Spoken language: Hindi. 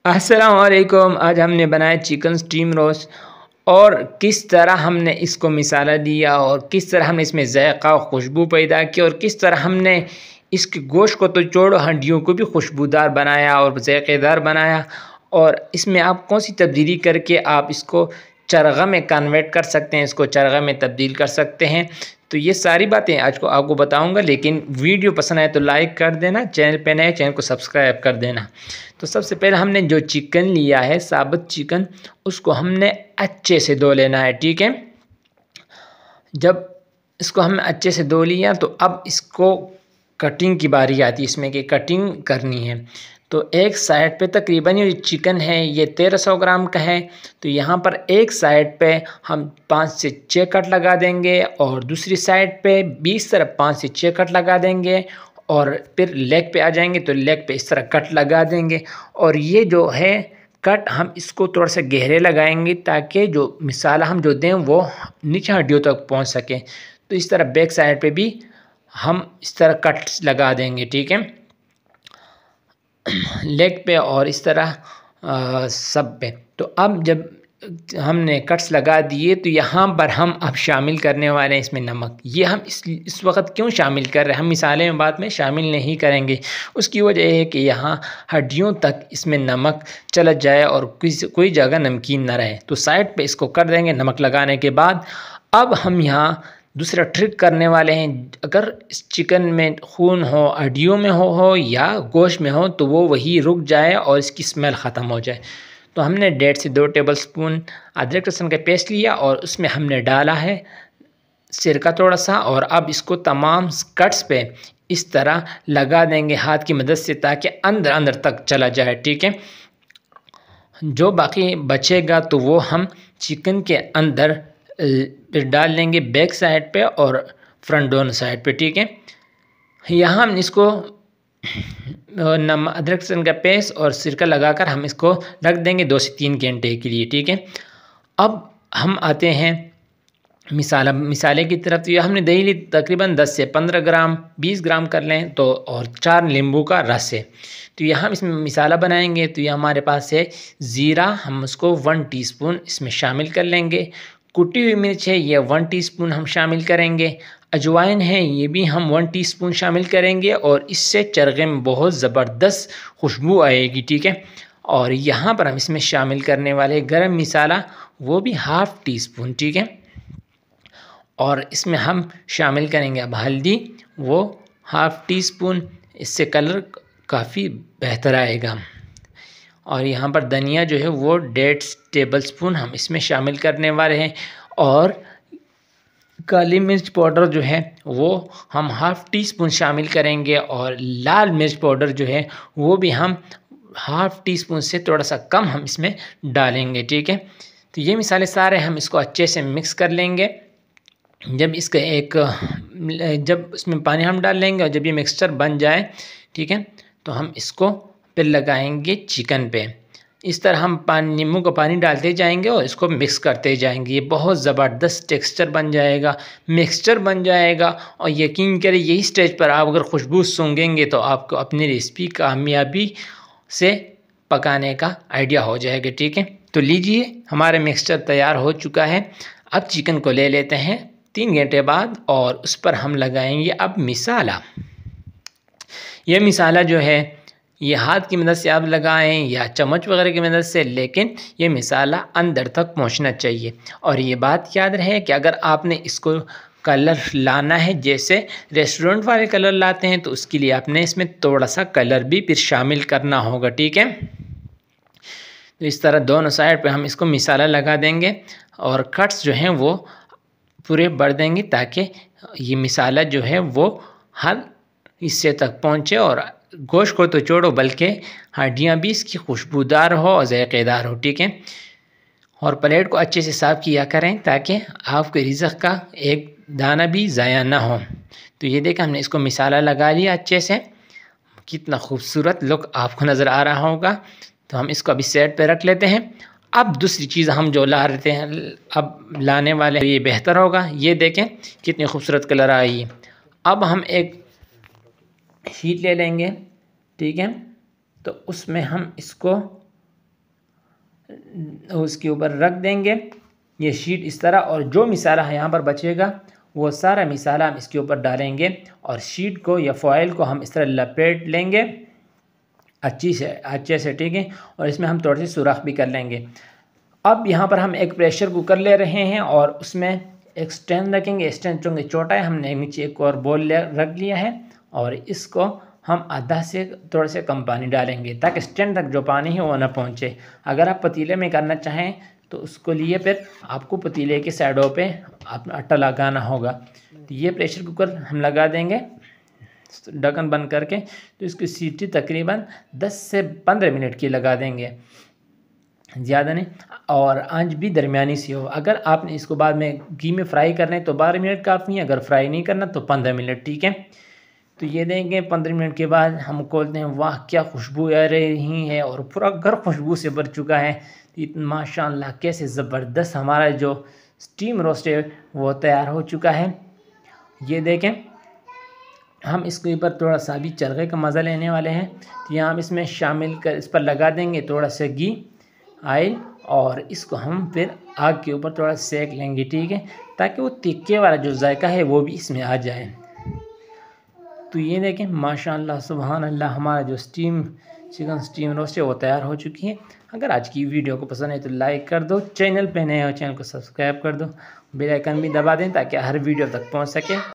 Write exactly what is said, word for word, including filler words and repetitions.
अस्सलाम वालेकुम। आज हमने बनाया चिकन स्टीम रोस्ट और किस तरह हमने इसको मिसाला दिया और किस तरह हमने इसमें जायका और खुशबू पैदा की और किस तरह हमने इसके गोश्त को तो छोड़ो हड्डियों को भी खुशबूदार बनाया और जायकेदार बनाया। और इसमें आप कौन सी तब्दीली करके आप इसको चरगा में कन्वर्ट कर सकते हैं, इसको चरगा में तब्दील कर सकते हैं। तो ये सारी बातें आज को आपको बताऊंगा, लेकिन वीडियो पसंद आए तो लाइक कर देना, चैनल पे नए चैनल को सब्सक्राइब कर देना। तो सबसे पहले हमने जो चिकन लिया है साबुत चिकन, उसको हमने अच्छे से धो लेना है। ठीक है, जब इसको हमने अच्छे से धो लिया तो अब इसको कटिंग की बारी आती है, इसमें कि कटिंग करनी है। तो एक साइड पे तकरीबन ये चिकन है ये तेरह सौ ग्राम का है, तो यहाँ पर एक साइड पे हम पाँच से छः कट लगा देंगे और दूसरी साइड पे बीस तरफ पाँच से छः कट लगा देंगे और फिर लेग पे आ जाएंगे तो लेग पे इस तरह कट लगा देंगे। और ये जो है कट हम इसको थोड़ा सा गहरे लगाएंगे ताकि जो मिसाला हम जो दें वो नीचे हड्डियों तक पहुँच सके। तो इस तरह बैक साइड पे भी हम इस तरह कट लगा देंगे। ठीक है, लेग पे और इस तरह आ, सब पे। तो अब जब हमने कट्स लगा दिए तो यहाँ पर हम अब शामिल करने वाले हैं इसमें नमक। ये हम इस इस वक्त क्यों शामिल कर रहे हैं, हम मिसाले में बाद में शामिल नहीं करेंगे। उसकी वजह है कि यहाँ हड्डियों तक इसमें नमक चला जाए और किसी कोई जगह नमकीन ना रहे। तो साइड पे इसको कर देंगे नमक लगाने के बाद। अब हम यहाँ दूसरा ट्रिक करने वाले हैं। अगर इस चिकन में खून हो, हड्डियों में हो हो या गोश्त में हो तो वो वही रुक जाए और इसकी स्मेल ख़त्म हो जाए। तो हमने डेढ़ से दो टेबल स्पून अदरक लहसुन का पेस्ट लिया और उसमें हमने डाला है सिरका थोड़ा सा, और अब इसको तमाम कट्स पे इस तरह लगा देंगे हाथ की मदद से ताकि अंदर अंदर तक चला जाए। ठीक है, जो बाकी बचेगा तो वो हम चिकन के अंदर फिर डाल लेंगे बैक साइड पे और फ्रंट दोनों साइड पे। ठीक है, यहाँ हम इसको नम अदरक लहसुन का पेस्ट और सिरका लगाकर हम इसको रख देंगे दो से तीन घंटे के लिए। ठीक है, अब हम आते हैं मिसाला मिसाले की तरफ। तो ये हमने दही ली तकरीबन दस से पंद्रह ग्राम, बीस ग्राम कर लें तो, और चार नींबू का रस है। तो यहाँ हम इसमें मिसाला बनाएंगे। तो ये हमारे पास है ज़ीरा, हम उसको वन टीस्पून इसमें शामिल कर लेंगे। कुटी हुई मिर्च है ये वन टीस्पून हम शामिल करेंगे। अजवाइन है ये भी हम वन टीस्पून शामिल करेंगे और इससे चरगे में बहुत ज़बरदस्त खुशबू आएगी। ठीक है, और यहाँ पर हम इसमें शामिल करने वाले गरम मसाला वो भी हाफ़ टी स्पून। ठीक है, और इसमें हम शामिल करेंगे अब हल्दी, वो हाफ़ टी स्पून, इससे कलर काफ़ी बेहतर आएगा। और यहाँ पर धनिया जो है वो डेढ़ टेबल स्पून हम इसमें शामिल करने वाले हैं। और काली मिर्च पाउडर जो है वो हम हाफ़ टी स्पून शामिल करेंगे और लाल मिर्च पाउडर जो है वो भी हम हाफ़ टी स्पून से थोड़ा सा कम हम इसमें डालेंगे। ठीक है, तो ये मिसाले सारे हम इसको अच्छे से मिक्स कर लेंगे। जब इसका एक जब इसमें पानी हम डाल लेंगे और जब ये मिक्सचर बन जाए, ठीक है, तो हम इसको फिर लगाएंगे चिकन पे। इस तरह हम पानी नींबू का पानी डालते जाएंगे और इसको मिक्स करते जाएंगे। ये बहुत ज़बरदस्त टेक्सचर बन जाएगा, मिक्सचर बन जाएगा। और यकीन करें यही स्टेज पर आप अगर खुशबू सूंघेंगे तो आपको अपनी रेसिपी कामयाबी से पकाने का आइडिया हो जाएगा। ठीक है, तो लीजिए हमारा मिक्सचर तैयार हो चुका है। अब चिकन को ले लेते हैं तीन घंटे बाद और उस पर हम लगाएंगे अब मिसाला। ये मिसाला जो है ये हाथ की मदद से आप लगाएं या चम्मच वगैरह की मदद से, लेकिन ये मिसाला अंदर तक पहुंचना चाहिए। और ये बात याद रहे कि अगर आपने इसको कलर लाना है जैसे रेस्टोरेंट वाले कलर लाते हैं तो उसके लिए आपने इसमें थोड़ा सा कलर भी फिर शामिल करना होगा। ठीक है, तो इस तरह दोनों साइड पे हम इसको मिसाला लगा देंगे और कट्स जो हैं वो पूरे भर देंगे ताकि ये मिसाला जो है वो हर हिस्से तक पहुँचे और गोश्त को तो छोड़ो बल्कि हड्डियाँ भी इसकी खुशबूदार हो और जायकेदार हो। ठीक है, और प्लेट को अच्छे से साफ़ किया करें ताकि आपके रिज़्क़ का एक दाना भी ज़ाया ना हो। तो ये देखें हमने इसको मिसाला लगा लिया अच्छे से, कितना खूबसूरत लुक आपको नज़र आ रहा होगा। तो हम इसको अभी साइड पे रख लेते हैं। अब दूसरी चीज़ हम जो ला रहे हैं अब लाने वाले ये बेहतर होगा। ये देखें कितनी खूबसूरत कलर आई। अब हम एक शीट ले लेंगे, ठीक है, तो उसमें हम इसको उसके ऊपर रख देंगे ये शीट इस तरह, और जो मसाला यहाँ पर बचेगा वो सारा मसाला हम इसके ऊपर डालेंगे और शीट को या फॉइल को हम इस तरह लपेट लेंगे अच्छी से अच्छे से, ठीक है। और इसमें हम थोड़ी सी सुराख भी कर लेंगे। अब यहाँ पर हम एक प्रेशर कुकर ले रहे हैं और उसमें एक स्टैंड रखेंगे। स्टैंड चूँकि छोटा है, हमने नीचे एक और बोल रख लिया है और इसको हम आधा से थोड़े से कम पानी डालेंगे ताकि स्टैंड तक जो पानी है वो ना पहुँचे। अगर आप पतीले में करना चाहें तो उसको लिए फिर आपको पतीले के साइडों पे आप आटा लगाना होगा। तो ये प्रेशर कुकर हम लगा देंगे ढक्कन बंद करके, तो इसकी सीटी तकरीबन दस से पंद्रह मिनट की लगा देंगे, ज़्यादा नहीं, और आंच भी दरमियानी सी हो। अगर आपने इसको बाद में घी में फ्राई करना है तो बारह मिनट काफ़ी है, अगर फ्राई नहीं करना तो पंद्रह मिनट, ठीक है। तो ये देंगे पंद्रह मिनट के बाद हम खोलते हैं, वाह क्या खुशबू आ रही है और पूरा घर खुशबू से भर चुका है। माशाअल्लाह कैसे ज़बरदस्त हमारा जो स्टीम रोस्ट है वो तैयार हो चुका है। ये देखें, हम इसके ऊपर थोड़ा सा भी चरखे का मज़ा लेने वाले हैं। तो यहाँ हम इसमें शामिल कर इस पर लगा देंगे थोड़ा सा घी ऑयल, और इसको हम फिर आग के ऊपर थोड़ा सेक लेंगे, ठीक है, ताकि वो तिक्के वाला जो जायका है वो भी इसमें आ जाए। तो ये देखें माशाअल्लाह सुभान अल्लाह, हमारा जो स्टीम चिकन स्टीम रोस्ट है वो तैयार हो चुकी है। अगर आज की वीडियो को पसंद है तो लाइक कर दो, चैनल पे नए हो चैनल को सब्सक्राइब कर दो, बेल आइकन भी दबा दें ताकि हर वीडियो तक पहुंच सके।